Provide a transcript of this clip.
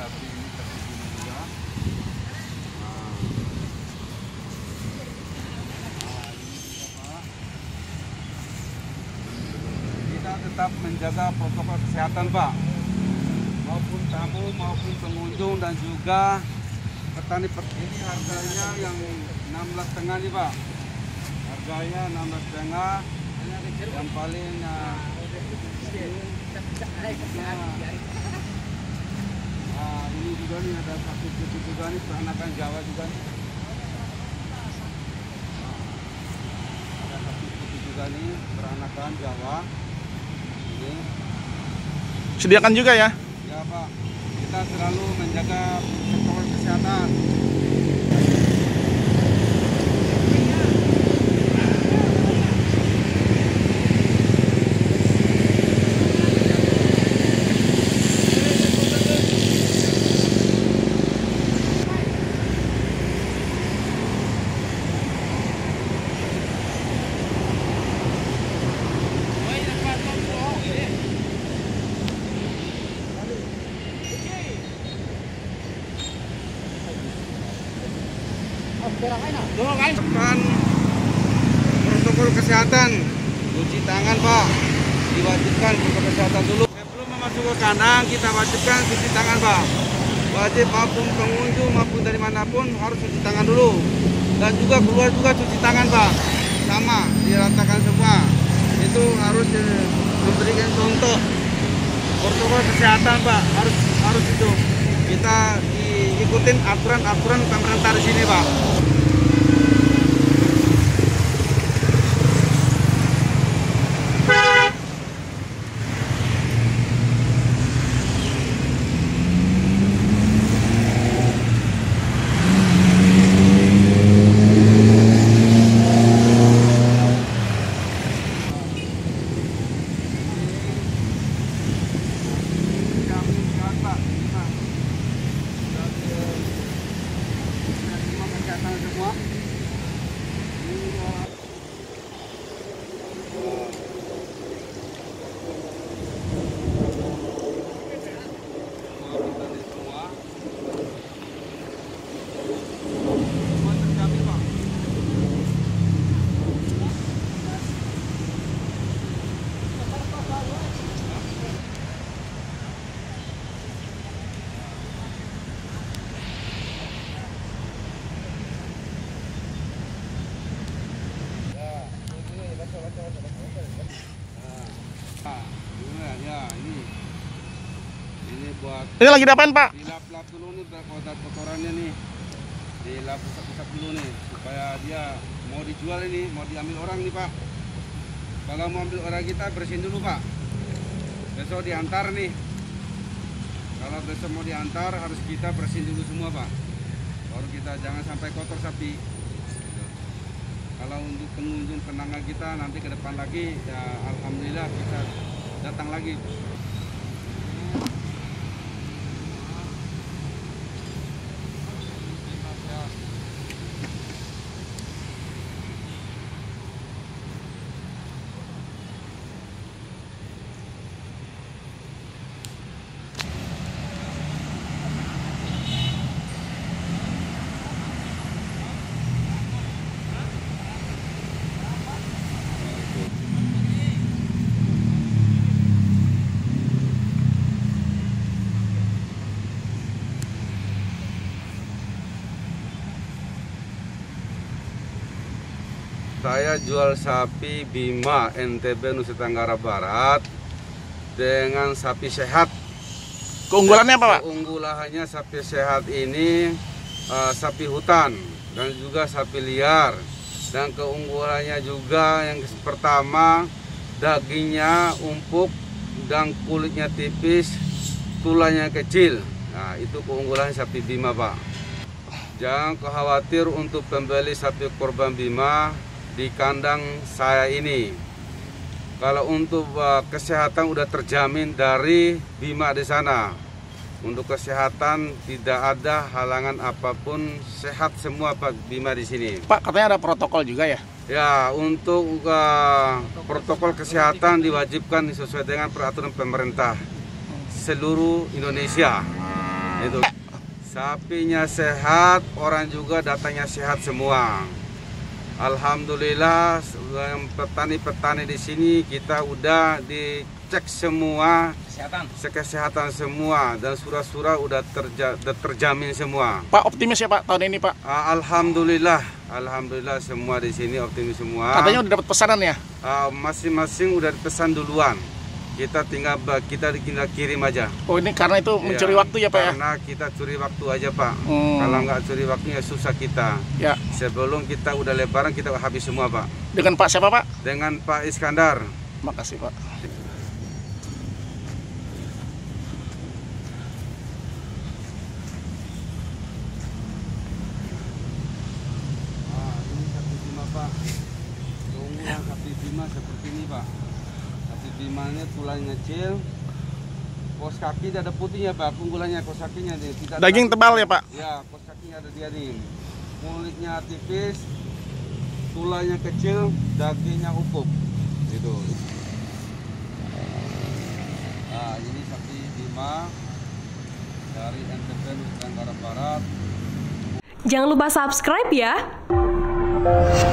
sapi ini terkena juga. Kita tetap menjaga protokol kesehatan, Pak. Maupun tamu, maupun pengunjung dan juga petani. Ini harganya yang 16,5 nih, Pak. Harganya 16,5. Yang paling ini juga nih ada sapi putih juga nih, peranakan Jawa juga nih. Ada sapi putih juga nih, peranakan Jawa. Ini. Sediakan juga ya? Ya, Pak. Kita selalu menjaga protokol kesehatan. Terapkan protokol kesehatan, cuci tangan, Pak. Diwajibkan protokol kesehatan dulu. Sebelum memasuki ke kandang, kita wajibkan cuci tangan, Pak. Wajib maupun pengunjung maupun dari manapun harus cuci tangan dulu. Dan juga keluar juga cuci tangan, Pak. Sama, diratakan semua. Itu harus memberikan contoh protokol kesehatan, Pak. Harus itu. Kita ikutin aturan pemerintah di sini, Pak. Semua. Ya, ini buat Ini lagi diapain, Pak? dilap-lap dulu nih kotorannya nih. Dilap-lap dulu nih supaya dia mau dijual ini, mau diambil orang nih, Pak. Kalau mau ambil orang kita bersihin dulu, Pak. Besok diantar nih. Kalau besok mau diantar harus kita bersihin dulu semua, Pak. Baru kita jangan sampai kotor sapi. Kalau untuk pengunjung penanggal kita nanti ke depan lagi, ya alhamdulillah kita datang lagi. Saya jual sapi Bima NTB Nusa Tenggara Barat dengan sapi sehat. Keunggulannya apa, Pak? Keunggulannya sapi sehat ini sapi hutan dan juga sapi liar. Dan keunggulannya juga yang pertama, dagingnya empuk dan kulitnya tipis, tulangnya kecil. Nah, itu keunggulan sapi Bima, Pak. Jangan khawatir untuk pembeli sapi korban Bima di kandang saya ini. Kalau untuk kesehatan udah terjamin dari Bima di sana. Untuk kesehatan tidak ada halangan apapun, sehat semua Pak Bima di sini. Pak, katanya ada protokol juga ya? Ya, untuk protokol kesehatan diwajibkan sesuai dengan peraturan pemerintah seluruh Indonesia. Itu. Sapinya sehat, orang juga datanya sehat semua. Alhamdulillah, petani-petani di sini kita udah dicek semua kesehatan semua dan surat-surat udah terjamin semua. Pak optimis ya Pak tahun ini Pak? Alhamdulillah semua di sini optimis semua. Katanya udah dapat pesanan ya? Masing-masing udah dipesan duluan. Kita tinggal kirim aja. Oh ini karena itu mencuri waktu ya Pak ya? Karena kita curi waktu aja Pak. Kalau nggak curi waktunya susah kita. Ya. Sebelum kita udah lebaran kita habis semua Pak. Dengan Pak siapa Pak? Dengan Pak Iskandar. Makasih Pak. Ini sapi Bima Pak. Keunggulan sapi Bima seperti ini Pak. Sapi Bimanya tulangnya kecil. Kos kaki ada putihnya Pak. Keunggulannya kos kakinya nih. Daging tebal ya Pak? Ya, kos kakinya ada dia nih. Kulitnya tipis, tulangnya kecil, dagingnya empuk. Gitu. Nah, ini sapi Bima dari NTB Nusa Tenggara Barat. Jangan lupa subscribe ya.